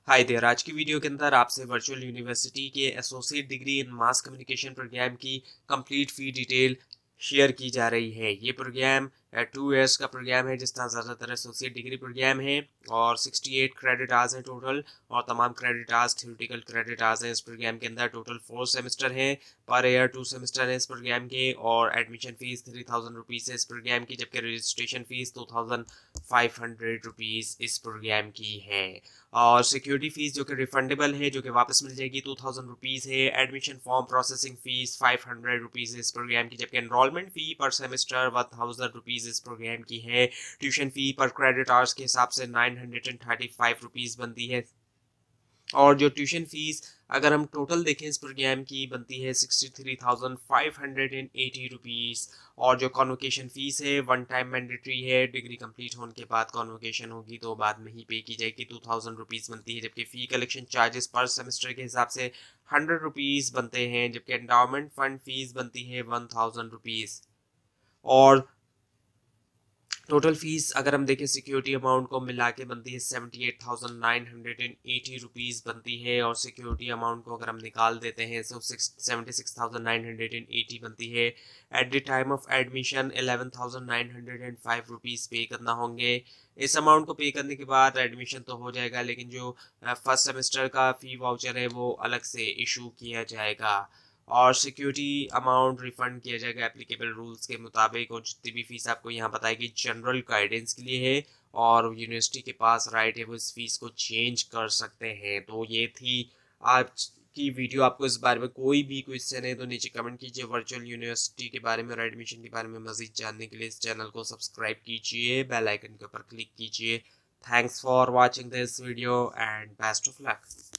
Hi there. आज की video के अंदर आपसे वर्चुअल यूनिवर्सिटी के associate degree in mass communication program की कंप्लीट फी डिटेल शेयर की जा रही है। ये प्रोग्राम 2 इयर्स का प्रोग्राम है, जिस तरह ज़्यादातर एसोसिएट डिग्री प्रोग्राम है, और 68 क्रेडिट आवर्स हैं टोटल, और तमाम credit hours theoretical credit hours हैं। इस प्रोग्राम के अंदर टोटल 4 सेमेस्टर हैं, पर ईयर 2 सेमेस्टर है इस प्रोग्राम के, और एडमिशन फ़ीस 3000 रुपीज़ है इस प्रोग्राम की, जबकि रजिस्ट्रेशन फ़ीस 2500 रुपीज़ इस प्रोग्राम की है। और सिक्योरिटी फीस जो कि रिफंडेबल है, जो कि वापस मिल जाएगी, 2000 रुपीज़ है। Admission form processing fees 500 rupees है इस प्रोग्राम की, जबकि एनरोलमेंट फ़ी पर सेमेस्टर 1000 रुपीज़ इस प्रोग्राम की है। ट्यूशन फ़ी पर क्रेडिट आवर्स के हिसाब से 935 रुपीज़ बनती है, और जो ट्यूशन फीस अगर हम टोटल देखें इस प्रोग्राम की बनती है 63,580 रुपीज़। और जो कॉन्वोकेशन फ़ीस है वन टाइम मैंडेटरी है, डिग्री कंप्लीट होने के बाद कॉन्वोकेशन होगी तो बाद में ही पे की जाएगी, 2000 रुपीज़ बनती है। जबकि fee collection charges per semester के हिसाब से 100 रुपीज़ बनते हैं, जबकि एंडाउमेंट फंड फीस बनती है 1000 रुपीज़। और टोटल फीस अगर हम देखें सिक्योरिटी अमाउंट को मिला के बनती है 78,980 रुपीज़ बनती है, और सिक्योरिटी अमाउंट को अगर हम निकाल देते हैं तो 76,980 बनती है। At the time of admission 11,905 rupees pay करना होंगे। इस अमाउंट को पे करने के बाद एडमिशन तो हो जाएगा, लेकिन जो फर्स्ट सेमेस्टर का फ़ी वाउचर है वो अलग से इशू किया जाएगा, और सिक्योरिटी अमाउंट रिफंड किया जाएगा एप्लीकेबल रूल्स के मुताबिक। और जितनी भी फीस आपको यहाँ बताएगी जनरल गाइडेंस के लिए है, और यूनिवर्सिटी के पास राइट है वो इस फीस को चेंज कर सकते हैं। तो ये थी आज की वीडियो। आपको इस बारे में कोई भी क्वेश्चन है तो नीचे कमेंट कीजिए। वर्चुअल यूनिवर्सिटी के बारे में और एडमिशन के बारे में मजीद जानने के लिए इस चैनल को सब्सक्राइब कीजिए, बेल आइकन के ऊपर क्लिक कीजिए। Thanks for watching this video and best of luck.